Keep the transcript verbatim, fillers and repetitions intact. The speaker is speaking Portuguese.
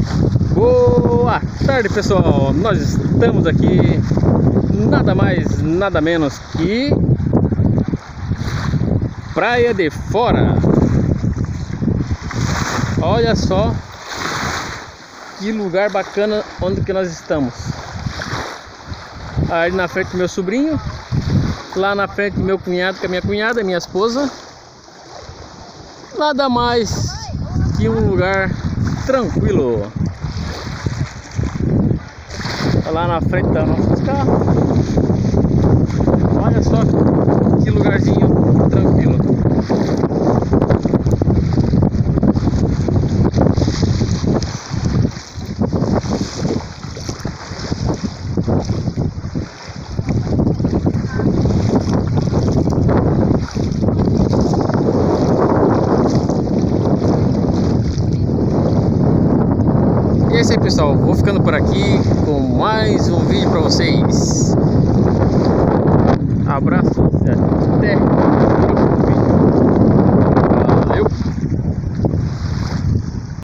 Boa tarde, pessoal. Nós estamos aqui nada mais, nada menos que Praia de Fora. Olha só que lugar bacana onde que nós estamos. Aí na frente meu sobrinho, lá na frente meu cunhado com a minha cunhada, minha esposa. Nada mais que um lugar tranquilo. Lá na frente da nossos carros. Olha só que lugarzinho tranquilo. E é isso aí, pessoal, vou ficando por aqui com mais um vídeo para vocês.